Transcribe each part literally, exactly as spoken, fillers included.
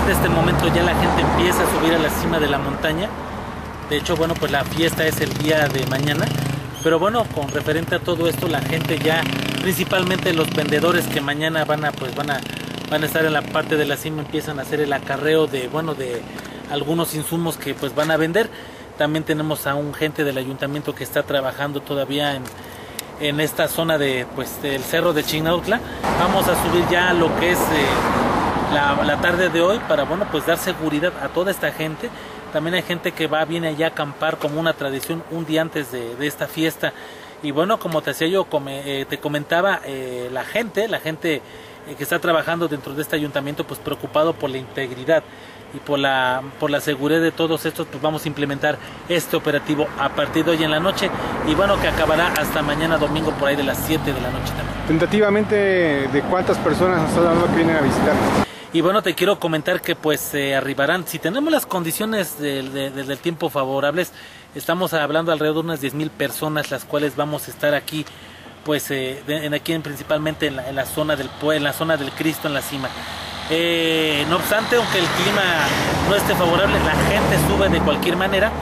partir de este momento ya la gente empieza a subir a la cima de la montaña. De hecho, bueno, pues la fiesta es el día de mañana. Pero bueno, con referente a todo esto, la gente ya, principalmente los vendedores que mañana van a, pues van a, van a estar en la parte de la cima, empiezan a hacer el acarreo de, bueno, de algunos insumos que pues van a vender. También tenemos a un gente del ayuntamiento que está trabajando todavía en, en esta zona de, pues, del cerro de Chignautla. Vamos a subir ya lo que es eh, la, la tarde de hoy para, bueno, pues dar seguridad a toda esta gente. También hay gente que va, viene allá a acampar como una tradición un día antes de, de esta fiesta. Y bueno, como te decía yo, come, eh, te comentaba, eh, la gente, la gente eh, que está trabajando dentro de este ayuntamiento, pues preocupado por la integridad y por la, por la seguridad de todos estos, pues vamos a implementar este operativo a partir de hoy en la noche. Y bueno, que acabará hasta mañana domingo por ahí de las siete de la noche también. Tentativamente, ¿de cuántas personas nos está hablando que vienen a visitar? Y bueno, te quiero comentar que pues eh, arribarán, si tenemos las condiciones de, de, de, del tiempo favorables, estamos hablando alrededor de unas diez mil personas, las cuales vamos a estar aquí, pues eh, de, en, aquí en, principalmente en la, en la zona del en la zona del Cristo en la cima. Eh, no obstante, aunque el clima no esté favorable, la gente sube de cualquier manera.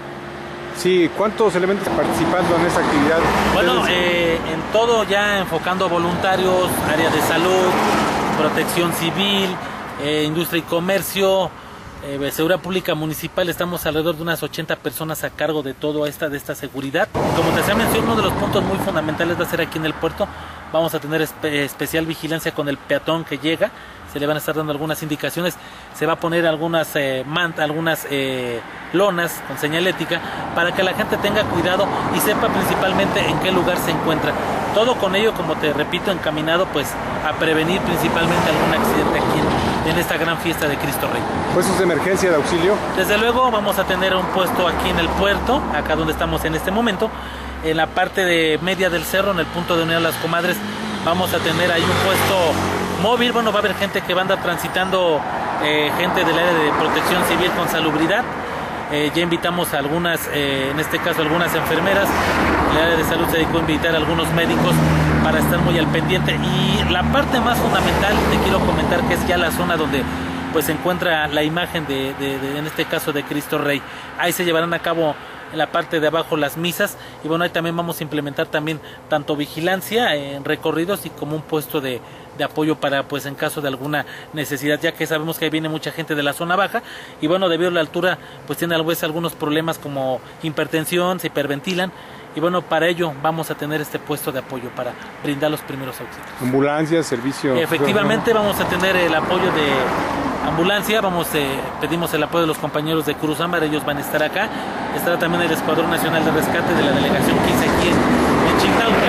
Sí, ¿cuántos elementos participando en esta actividad? Bueno, eh, en todo ya enfocando a voluntarios, área de salud, protección civil, eh, industria y comercio, eh, seguridad pública municipal. Estamos alrededor de unas ochenta personas a cargo de todo esta, de esta seguridad. Como te decía, mencioné, uno de los puntos muy fundamentales va a ser aquí en el puerto. Vamos a tener espe especial vigilancia con el peatón que llega. Se le van a estar dando algunas indicaciones. Se va a poner algunas eh, mant algunas eh, lonas con señalética para que la gente tenga cuidado y sepa principalmente en qué lugar se encuentra. Todo con ello, como te repito, encaminado pues a prevenir principalmente algún accidente aquí en, en esta gran fiesta de Cristo Rey. ¿Puestos de emergencia de auxilio? Desde luego vamos a tener un puesto aquí en el puerto, acá donde estamos en este momento. En la parte de media del cerro, en el punto de unión a las comadres, vamos a tener ahí un puesto móvil. Bueno, va a haber gente que va a andar transitando, eh, gente del área de protección civil con salubridad. Eh, ya invitamos a algunas, eh, en este caso algunas enfermeras. El área de salud se dedicó a invitar a algunos médicos para estar muy al pendiente. Y la parte más fundamental, te quiero comentar, que es ya la zona donde pues se encuentra la imagen de, de, de, en este caso, de Cristo Rey. Ahí se llevarán a cabo en la parte de abajo las misas, y bueno, ahí también vamos a implementar también tanto vigilancia en recorridos y como un puesto de, de apoyo para, pues, en caso de alguna necesidad, ya que sabemos que ahí viene mucha gente de la zona baja y bueno, debido a la altura pues tiene a veces algunos problemas como hipertensión, se hiperventilan. Y bueno, para ello vamos a tener este puesto de apoyo para brindar los primeros auxilios. Ambulancia, servicio. Efectivamente, vamos a tener el apoyo de ambulancia, vamos, eh, pedimos el apoyo de los compañeros de Cruz Ámbar, ellos van a estar acá. Estará también el Escuadrón Nacional de Rescate de la Delegación quince aquí en, en Chignautla.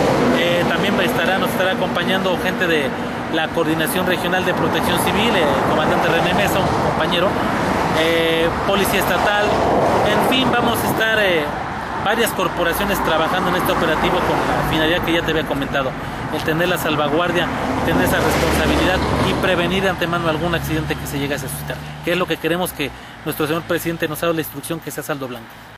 Eh, también estará, nos estará acompañando gente de la Coordinación Regional de Protección Civil, el comandante René Mesa, un compañero, eh, Policía Estatal, en fin, vamos a estar eh, varias corporaciones trabajando en este operativo con la finalidad que ya te había comentado, el tener la salvaguardia, tener esa responsabilidad y prevenir de antemano algún accidente que se llegue a suscitar, que es lo que queremos, que nuestro señor presidente nos ha dado la instrucción, que sea saldo blanco.